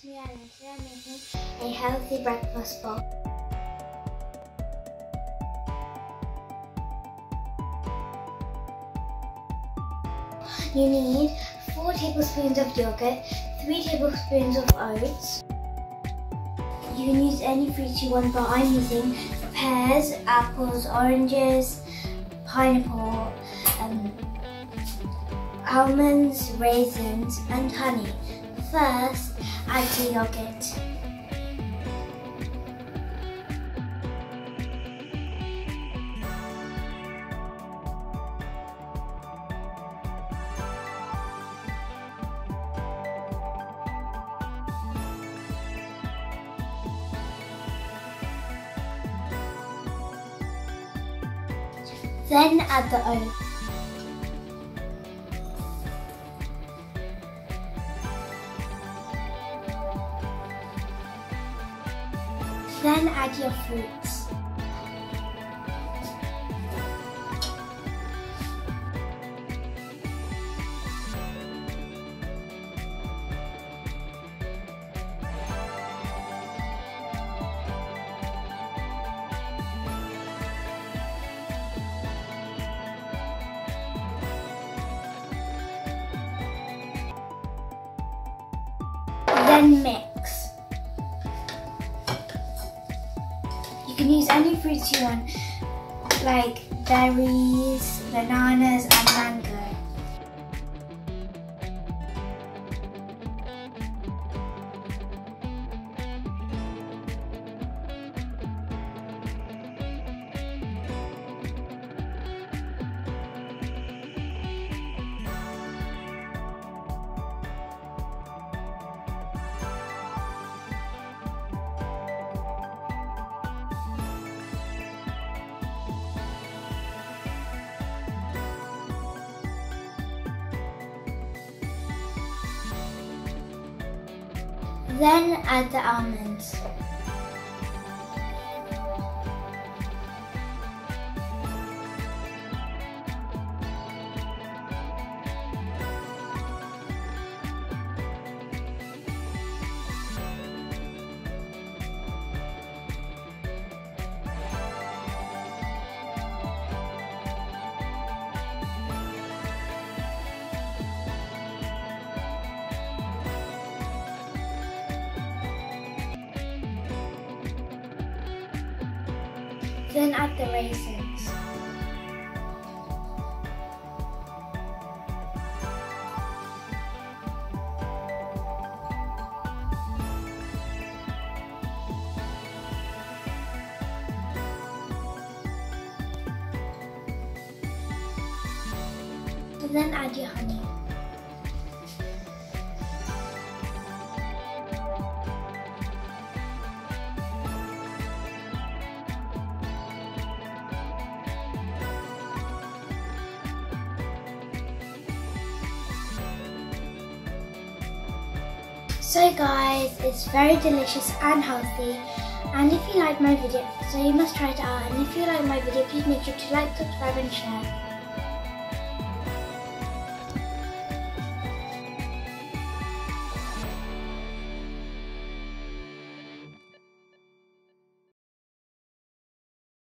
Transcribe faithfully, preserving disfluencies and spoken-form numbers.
it's me, Aila. Today I'm making a healthy breakfast bowl. You need four tablespoons of yogurt, three tablespoons of oats. You can use any fruits you want, but I'm using pears, apples, oranges, pineapple, um, almonds, raisins and honey. First, add the yogurt. Then add the oats. Then add your fruits. Then mix. You can use any fruits you want, like berries, bananas and mango. Then add the almonds. Then add the raisins. And then add your honey. So guys, it's very delicious and healthy, and if you like my video, so you must try it out, and if you like my video, please make sure to like, subscribe and share.